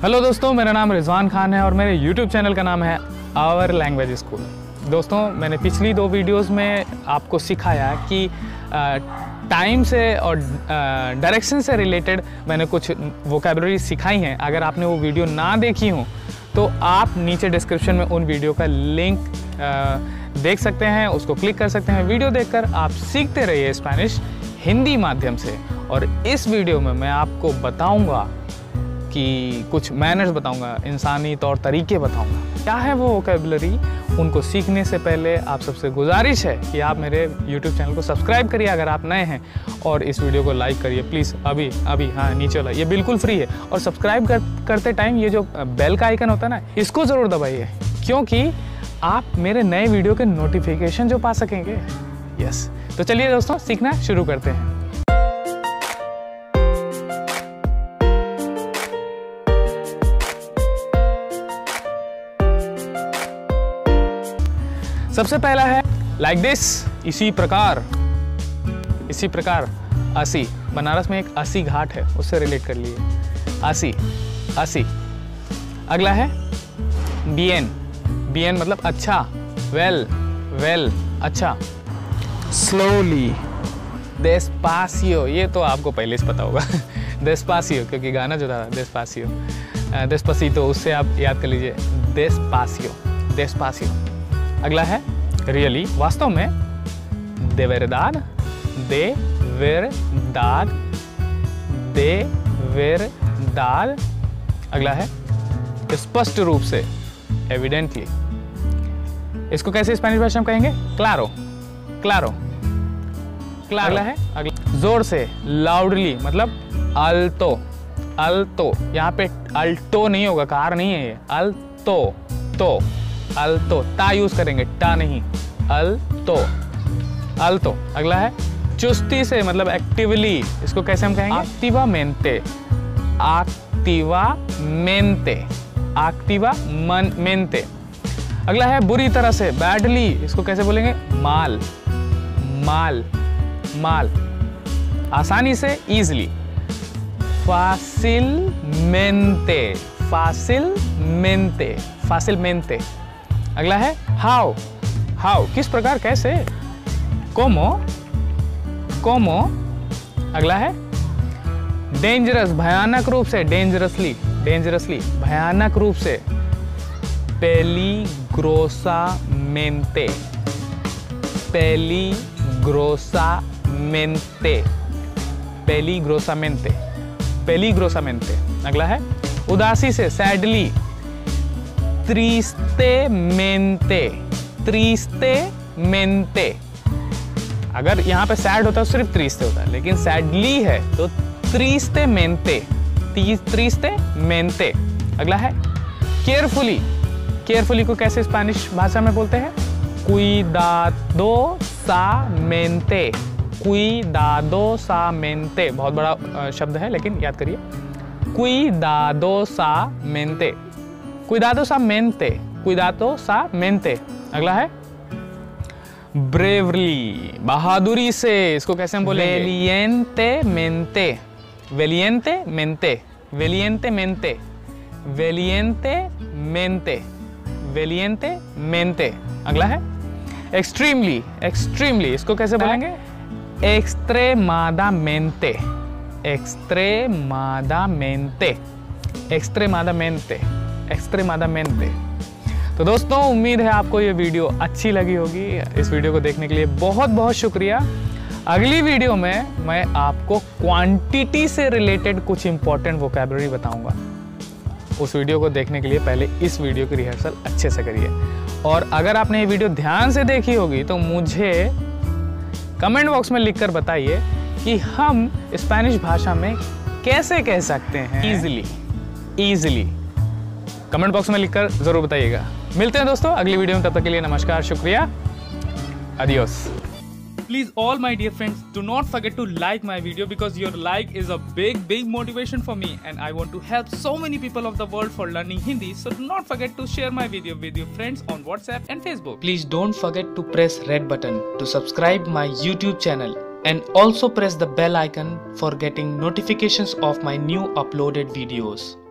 Hello दोस्तों, मेरा नाम रिजवान खान है और मेरे YouTube चैनल का नाम है आवर लैंग्वेज स्कूल। दोस्तों, मैंने पिछली 2 वीडियोस में आपको सिखाया कि टाइम से और डायरेक्शन से रिलेटेड मैंने कुछ वोकैबुलरी सिखाई हैं। अगर आपने वो वीडियो ना देखी हो तो आप नीचे डिस्क्रिप्शन में उन वीडियो का लिंक देख सकते हैं, उसको क्लिक कर सकते हैं। वीडियो देखकर आप सीखते रहिए स्पेनिश हिंदी माध्यम से। और इस वीडियो में मैं आपको बताऊंगा कि कुछ मैनर्स बताऊंगा, इंसानी तौर तरीके बताऊंगा। क्या है वो वोकैबुलरी, उनको सीखने से पहले आप सबसे गुजारिश है कि आप मेरे YouTube चैनल को सब्सक्राइब करिए अगर आप नए हैं, और इस वीडियो को लाइक करिए प्लीज़ अभी। हाँ, नीचे वाला ये बिल्कुल फ्री है। और सब्सक्राइब करते टाइम ये जो बेल का आइकन होता है ना, इसको ज़रूर दबाइए, क्योंकि आप मेरे नए वीडियो के नोटिफिकेशन जो पा सकेंगे। यस, तो चलिए दोस्तों, सीखना शुरू करते हैं। सबसे पहला है लाइक दिस, इसी प्रकार। अस्सी, बनारस में एक अस्सी घाट है, उससे रिलेट कर लिए। अस्सी। अगला है bien मतलब अच्छा, वेल अच्छा। स्लोली, despacio, ये तो आपको पहले से पता होगा। despacio, क्योंकि गाना जो था despacito, उससे आप याद कर लीजिए। despacio। अगला है रियली, वास्तव में। de verdad। अगला है स्पष्ट रूप से, एविडेंटली। इसको कैसे स्पेनिश भाषा में कहेंगे? क्लारो। अगला है जोर से, लाउडली मतलब अल्तो। यहाँ पे अल्टो नहीं होगा, कार नहीं है ये, अल्तो ता यूज करेंगे, टा नहीं, अल्तो। अगला है चुस्ती से मतलब एक्टिवली, इसको कैसे हम कहेंगे? एक्टिवामेंटे। अगला है बुरी तरह से, बैडली, इसको कैसे बोलेंगे? माल। आसानी से, इजली, फासिलमेंटे। अगला है हाउ, किस प्रकार, कैसे? कोमो। अगला है डेंजरस, भयानक रूप से, डेंजरसली, भयानक रूप से। पेलिग्रोसामेंटे। अगला है उदासी से, सैडली, ट्रिस्टेमेंटे। अगर यहाँ पे सैड होता है तो सिर्फ ट्रिस्टे होता है, लेकिन सैडली है तो ट्रिस्टेमेंटे। अगला है केयरफुली को कैसे स्पेनिश भाषा में बोलते हैं? cuidadosamente। बहुत बड़ा शब्द है, लेकिन याद करिए, cuidadosamente। अगला है ब्रेवली, बहादुरी से, इसको कैसे हम बोलेंगे? valientemente। अगला है एक्सट्रीमली, इसको कैसे बोलेंगे? extremadamente। तो दोस्तों, उम्मीद है आपको ये वीडियो अच्छी लगी होगी। इस वीडियो को देखने के लिए बहुत बहुत शुक्रिया। अगली वीडियो में मैं आपको क्वांटिटी से रिलेटेड कुछ इंपॉर्टेंट वोकैबुलरी बताऊंगा। उस वीडियो को देखने के लिए पहले इस वीडियो की रिहर्सल अच्छे से करिए। और अगर आपने ये वीडियो ध्यान से देखी होगी तो मुझे कमेंट बॉक्स में लिखकर बताइए कि हम स्पेनिश भाषा में कैसे कह सकते हैं इजीली। कमेंट बॉक्स में लिखकर जरूर बताइएगा। मिलते हैं दोस्तों अगली वीडियो में, तब तक के लिए नमस्कार, शुक्रिया, adios। Please, all my dear friends, do not forget to like my video, because your like is a big motivation for me, and I want to help so many people of the world for learning Hindi. So do not forget to share my video with your friends on WhatsApp and Facebook. Please don't forget to press red button to subscribe my YouTube channel, and also press the bell icon for getting notifications of my new uploaded videos.